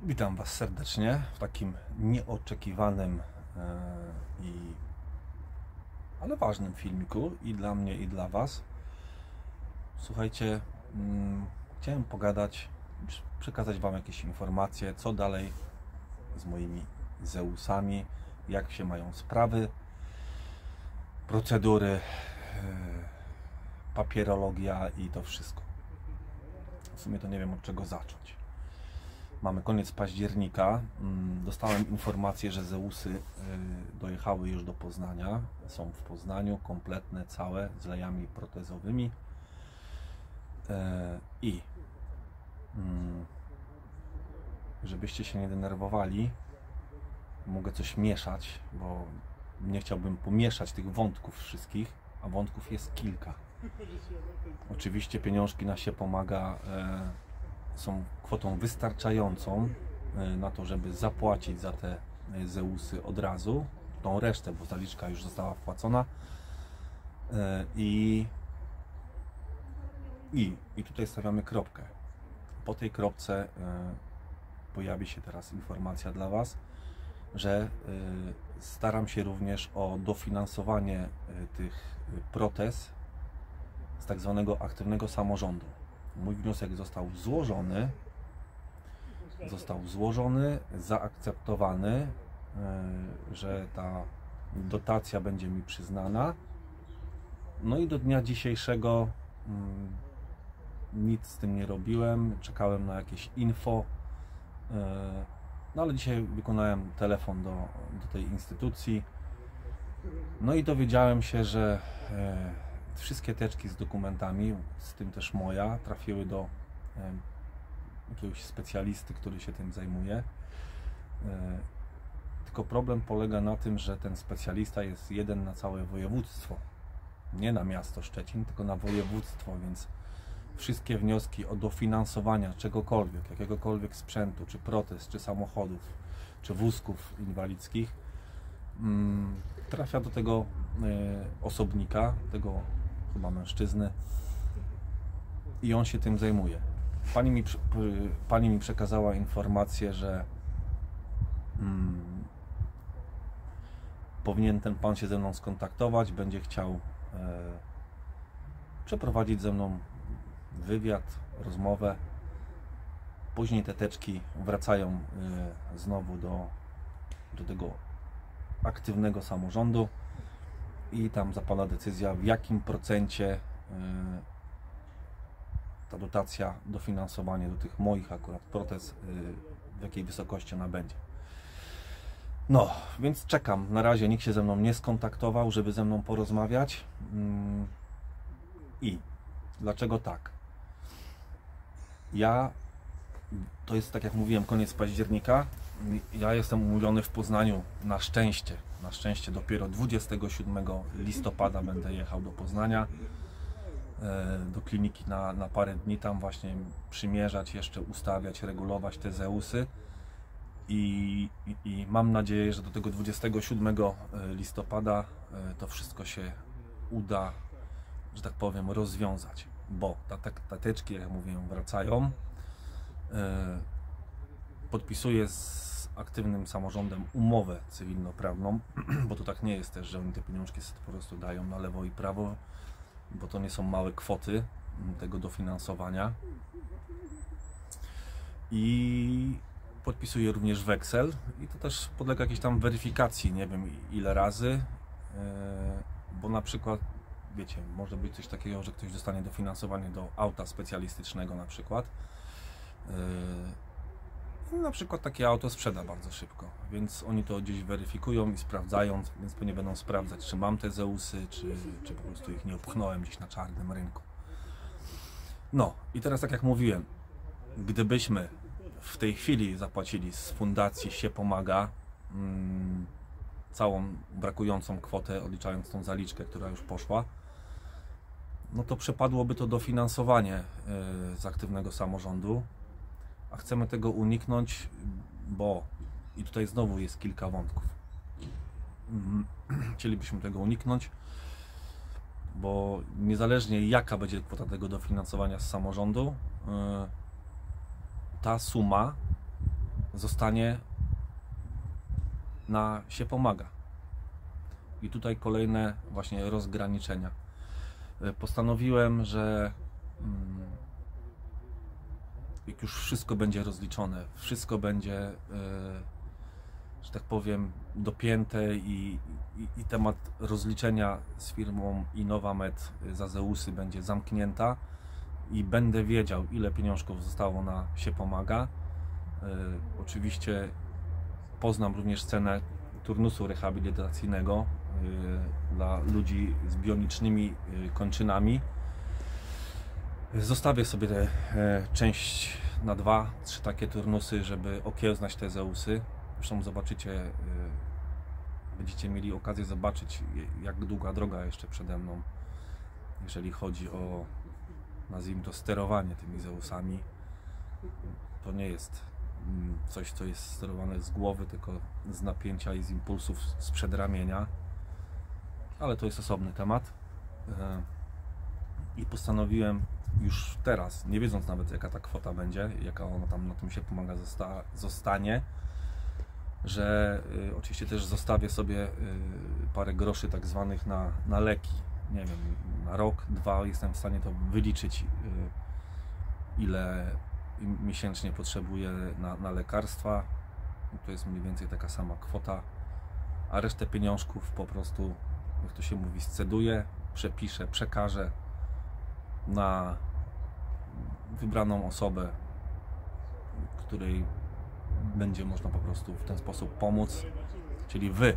Witam Was serdecznie w takim nieoczekiwanym ale ważnym filmiku i dla mnie, i dla Was. Słuchajcie, chciałem pogadać, przekazać Wam jakieś informacje, co dalej z moimi Zeusami, jak się mają sprawy, procedury, papierologia i to wszystko. W sumie to nie wiem, od czego zacząć. Mamy koniec października. Dostałem informację, że Zeusy dojechały już do Poznania. Są w Poznaniu, kompletne, całe, z lejami protezowymi. I żebyście się nie denerwowali, mogę coś mieszać, bo nie chciałbym pomieszać tych wątków wszystkich, a wątków jest kilka. Oczywiście pieniążki na się pomaga są kwotą wystarczającą na to, żeby zapłacić za te Zeusy od razu, tą resztę, bo zaliczka już została wpłacona. I tutaj stawiamy kropkę. Po tej kropce pojawi się teraz informacja dla Was, że staram się również o dofinansowanie tych protez z tak zwanego aktywnego samorządu. Mój wniosek został złożony, zaakceptowany, że ta dotacja będzie mi przyznana. No i do dnia dzisiejszego nic z tym nie robiłem, czekałem na jakieś info, no ale dzisiaj wykonałem telefon do tej instytucji, no i dowiedziałem się, że wszystkie teczki z dokumentami, z tym też moja, trafiły do jakiegoś specjalisty, który się tym zajmuje. Tylko problem polega na tym, że ten specjalista jest jeden na całe województwo. Nie na miasto Szczecin, tylko na województwo, więc wszystkie wnioski o dofinansowania czegokolwiek, jakiegokolwiek sprzętu, czy protez, czy samochodów, czy wózków inwalidzkich trafia do tego osobnika, tego chyba mężczyzny, i on się tym zajmuje. Pani mi przekazała informację, że powinien ten pan się ze mną skontaktować, będzie chciał przeprowadzić ze mną wywiad, rozmowę. Później te teczki wracają znowu do tego aktywnego samorządu i tam zapada decyzja, w jakim procencie ta dotacja, dofinansowanie do tych moich akurat protez, w jakiej wysokości ona będzie. No, więc czekam. Na razie nikt się ze mną nie skontaktował, żeby ze mną porozmawiać. I dlaczego tak? To jest, tak jak mówiłem, koniec października. Ja jestem umówiony w Poznaniu na szczęście dopiero 27 listopada będę jechał do Poznania, do kliniki na parę dni, tam właśnie przymierzać, jeszcze ustawiać, regulować te Zeusy i mam nadzieję, że do tego 27 listopada to wszystko się uda, że tak powiem, rozwiązać, bo te teczki, jak mówiłem, wracają. Podpisuję z aktywnym samorządem umowę cywilnoprawną, bo to tak nie jest też, że oni te pieniążki sobie po prostu dają na lewo i prawo, bo to nie są małe kwoty tego dofinansowania. I podpisuję również weksel i to też podlega jakiejś tam weryfikacji, nie wiem ile razy, bo na przykład, wiecie, może być coś takiego, że ktoś dostanie dofinansowanie do auta specjalistycznego na przykład. Na przykład takie auto sprzeda bardzo szybko, więc oni to gdzieś weryfikują i sprawdzają, więc pewnie będą sprawdzać, czy mam te Zeusy, czy po prostu ich nie upchnąłem gdzieś na czarnym rynku. No i teraz, tak jak mówiłem, gdybyśmy w tej chwili zapłacili z fundacji Się Pomaga całą brakującą kwotę, odliczając tą zaliczkę, która już poszła, no to przepadłoby to dofinansowanie z aktywnego samorządu, a chcemy tego uniknąć, bo i tutaj znowu jest kilka wątków. Chcielibyśmy tego uniknąć, bo niezależnie jaka będzie kwota tego dofinansowania z samorządu, ta suma zostanie na się pomaga. I tutaj kolejne właśnie rozgraniczenia. Postanowiłem, że jak już wszystko będzie rozliczone, wszystko będzie, że tak powiem, dopięte i temat rozliczenia z firmą Innovamed za Zeusy będzie zamknięta i będę wiedział, ile pieniążków zostało na się pomaga. Oczywiście poznam również cenę turnusu rehabilitacyjnego dla ludzi z bionicznymi kończynami. Zostawię sobie tę część na 2-3 takie turnusy, żeby okiełznać te Zeusy. Zresztą zobaczycie, będziecie mieli okazję zobaczyć, jak długa droga jeszcze przede mną, jeżeli chodzi o, nazwijmy to, sterowanie tymi Zeusami. To nie jest coś, co jest sterowane z głowy, tylko z napięcia i z impulsów z przedramienia. Ale to jest osobny temat. I postanowiłem już teraz, nie wiedząc nawet, jaka ta kwota będzie, jaka ona tam na tym się pomaga zostanie, że oczywiście też zostawię sobie parę groszy tak zwanych na leki. Nie wiem, na rok, 2 jestem w stanie to wyliczyć, ile miesięcznie potrzebuję na lekarstwa. To jest mniej więcej taka sama kwota, a resztę pieniążków po prostu, jak to się mówi, sceduję, przepiszę, przekażę na wybraną osobę, której będzie można po prostu w ten sposób pomóc, czyli Wy,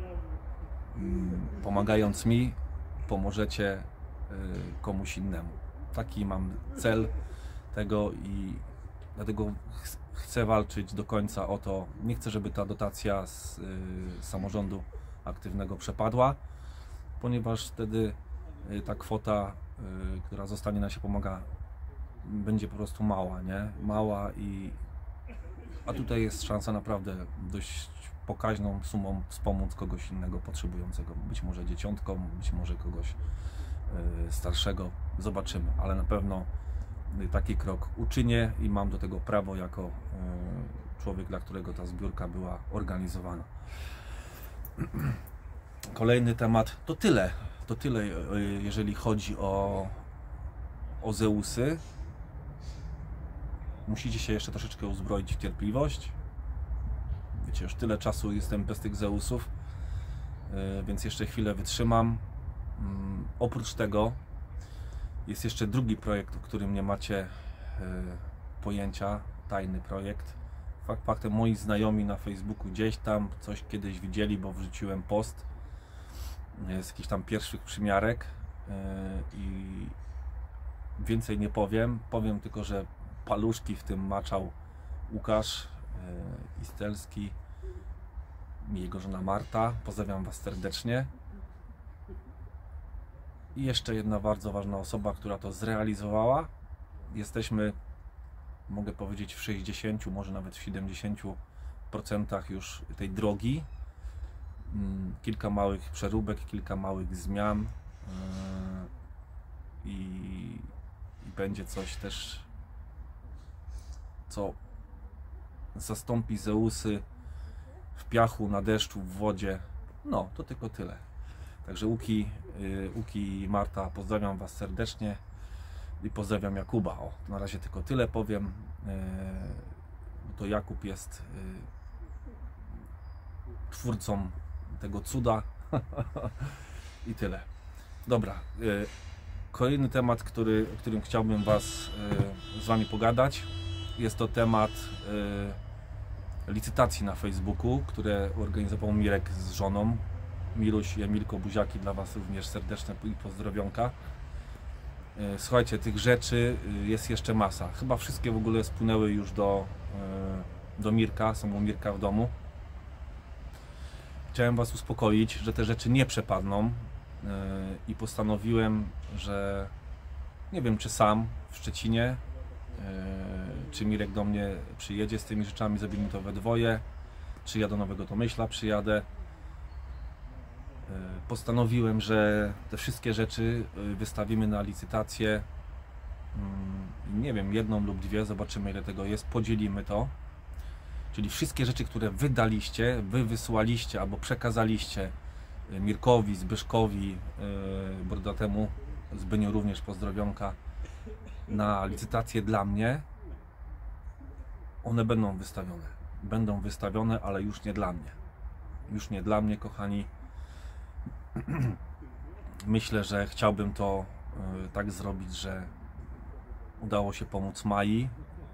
pomagając mi, pomożecie komuś innemu. Taki mam cel tego i dlatego chcę walczyć do końca o to. Nie chcę, żeby ta dotacja z samorządu aktywnego przepadła, ponieważ wtedy ta kwota, która zostanie na się pomaga, będzie po prostu mała, nie? Mała a tutaj jest szansa naprawdę dość pokaźną sumą wspomóc kogoś innego potrzebującego. Być może dzieciątką, być może kogoś starszego. Zobaczymy, ale na pewno taki krok uczynię i mam do tego prawo jako człowiek, dla którego ta zbiórka była organizowana. Kolejny temat to tyle. To tyle, jeżeli chodzi o Zeusy. Musicie się jeszcze troszeczkę uzbroić w cierpliwość. Wiecie, już tyle czasu jestem bez tych Zeusów, więc jeszcze chwilę wytrzymam. Oprócz tego jest jeszcze drugi projekt, o którym nie macie pojęcia. Tajny projekt. Faktem, moi znajomi na Facebooku gdzieś tam coś kiedyś widzieli, bo wrzuciłem post z jakichś tam pierwszych przymiarek i więcej nie powiem. Powiem tylko, że paluszki w tym maczał Łukasz Istelski i jego żona Marta. Pozdrawiam Was serdecznie. I jeszcze jedna bardzo ważna osoba, która to zrealizowała. Jesteśmy, mogę powiedzieć, w 60, może nawet w 70% już tej drogi. Kilka małych przeróbek, kilka małych zmian i będzie coś też, co zastąpi Zeusy w piachu, na deszczu, w wodzie. No, to tylko tyle. Także Łuki i Marta, pozdrawiam Was serdecznie i pozdrawiam Jakuba. O, na razie tylko tyle powiem. To Jakub jest twórcą tego cuda i tyle. Dobra, kolejny temat, o którym chciałbym z Wami pogadać, jest to temat licytacji na Facebooku, które organizował Mirek z żoną. Miluś i Emilko, buziaki dla Was również serdeczne i pozdrowionka. Słuchajcie, tych rzeczy jest jeszcze masa. Chyba wszystkie w ogóle spłynęły już do Mirka, są u Mirka w domu. Chciałem Was uspokoić, że te rzeczy nie przepadną i postanowiłem, że nie wiem, czy sam w Szczecinie, czy Mirek do mnie przyjedzie z tymi rzeczami, zrobimy to we dwoje, czy ja do Nowego Tomyśla przyjadę. Postanowiłem, że te wszystkie rzeczy wystawimy na licytację. Nie wiem, jedną lub dwie, zobaczymy, ile tego jest, podzielimy to. Czyli wszystkie rzeczy, które wy daliście, wy wysłaliście albo przekazaliście Mirkowi, Zbyszkowi, Brodatemu, Zbyniu również pozdrowionka, na licytację dla mnie, one będą wystawione. Będą wystawione, ale już nie dla mnie. Już nie dla mnie, kochani. Myślę, że chciałbym to tak zrobić, że udało się pomóc Mai,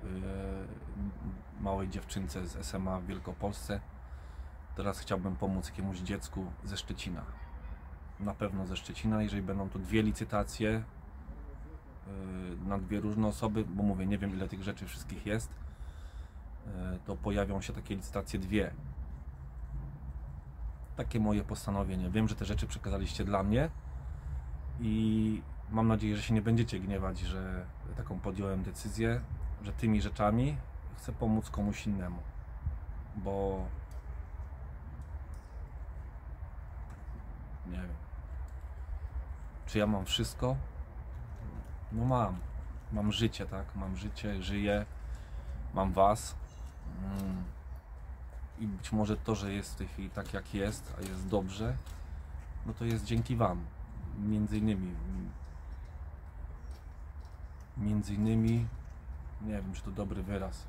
małej dziewczynce z SMA w Wielkopolsce. Teraz chciałbym pomóc jakiemuś dziecku ze Szczecina. Na pewno ze Szczecina, jeżeli będą to dwie licytacje na dwie różne osoby, bo mówię, nie wiem ile tych rzeczy wszystkich jest, to pojawią się takie licytacje dwie. Takie moje postanowienie. Wiem, że te rzeczy przekazaliście dla mnie i mam nadzieję, że się nie będziecie gniewać, że taką podjąłem decyzję, że tymi rzeczami chcę pomóc komuś innemu, bo nie wiem, czy ja mam wszystko? No mam życie, tak? Mam życie, żyję, mam was i być może to, że jest w tej chwili tak jak jest, a jest dobrze, no to jest dzięki wam. Między innymi, nie wiem, czy to dobry wyraz,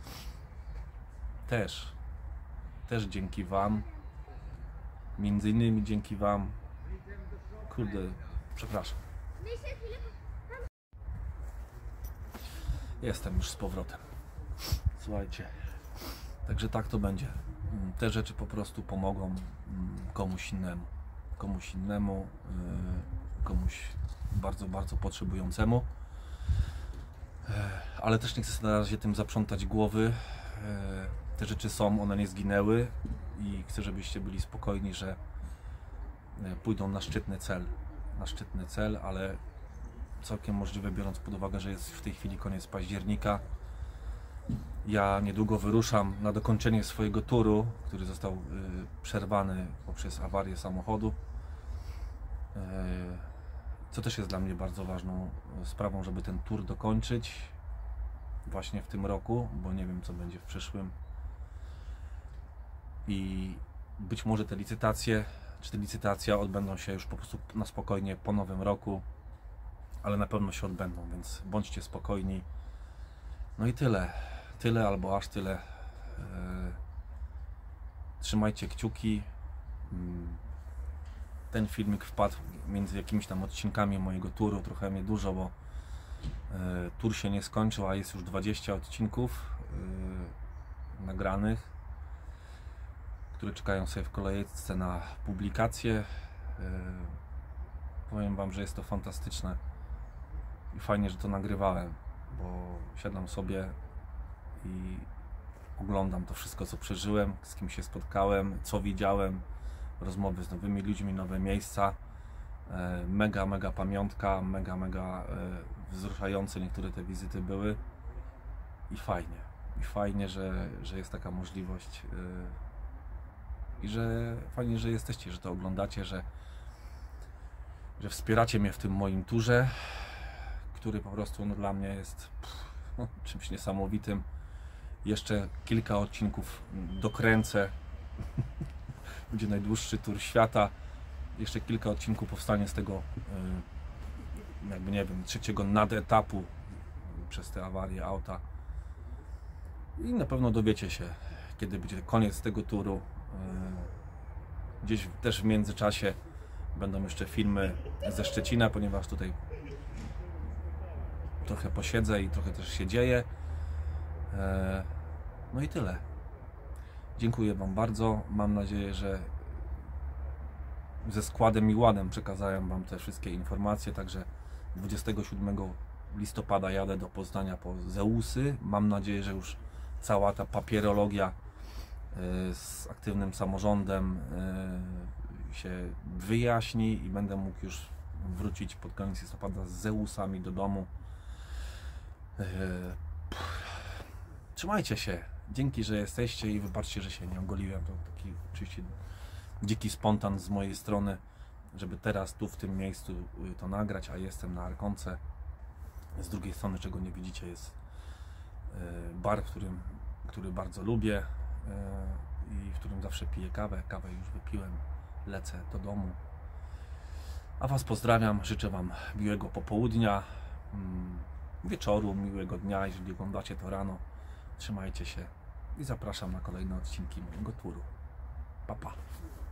też dzięki wam, między innymi dzięki wam, kurde, przepraszam. Jestem już z powrotem. Słuchajcie, także tak to będzie. Te rzeczy po prostu pomogą komuś innemu, komuś bardzo, bardzo potrzebującemu. Ale też nie chcę sobie na razie tym zaprzątać głowy. Te rzeczy są, one nie zginęły i chcę, żebyście byli spokojni, że pójdą na szczytny cel, ale całkiem możliwe, biorąc pod uwagę, że jest w tej chwili koniec października. Ja niedługo wyruszam na dokończenie swojego turu, który został przerwany poprzez awarię samochodu. Co też jest dla mnie bardzo ważną sprawą, żeby ten tour dokończyć właśnie w tym roku, bo nie wiem, co będzie w przyszłym. I być może te licytacje, czy te licytacje odbędą się już po prostu na spokojnie po nowym roku, ale na pewno się odbędą, więc bądźcie spokojni. No i tyle albo aż tyle. Trzymajcie kciuki. Ten filmik wpadł między jakimiś tam odcinkami mojego turu, trochę mnie dużo, bo tur się nie skończył, a jest już 20 odcinków nagranych, które czekają sobie w kolejce na publikację. Powiem wam, że jest to fantastyczne i fajnie, że to nagrywałem, bo siadam sobie i oglądam to wszystko, co przeżyłem, z kim się spotkałem, co widziałem, rozmowy z nowymi ludźmi, nowe miejsca. Mega pamiątka, mega wzruszające niektóre te wizyty były i fajnie, że jest taka możliwość i że fajnie, że jesteście, że to oglądacie, że wspieracie mnie w tym moim turze, który po prostu no, dla mnie jest czymś niesamowitym. Jeszcze kilka odcinków dokręcę. Będzie najdłuższy tur świata. Jeszcze kilka odcinków powstanie z tego jakby nie wiem, trzeciego nadetapu przez te awarie auta. I na pewno dowiecie się, kiedy będzie koniec tego turu. Gdzieś też w międzyczasie będą jeszcze filmy ze Szczecina, ponieważ tutaj trochę posiedzę i trochę też się dzieje. No i tyle. Dziękuję wam bardzo. Mam nadzieję, że ze składem i ładem przekazałem wam te wszystkie informacje. Także 27 listopada jadę do Poznania po Zeusy. Mam nadzieję, że już cała ta papierologia z aktywnym samorządem się wyjaśni i będę mógł już wrócić pod koniec listopada z Zeusami do domu. Trzymajcie się. Dzięki, że jesteście i wybaczcie, że się nie ogoliłem. To taki oczywiście dziki spontan z mojej strony, żeby teraz tu w tym miejscu to nagrać, a jestem na Arkonce. Z drugiej strony, czego nie widzicie, jest bar, w którym który bardzo lubię i w którym zawsze piję kawę. Kawę już wypiłem, lecę do domu. A Was pozdrawiam, życzę Wam miłego popołudnia, wieczoru, miłego dnia, jeżeli oglądacie to rano. Trzymajcie się i zapraszam na kolejne odcinki mojego turu. Pa, pa.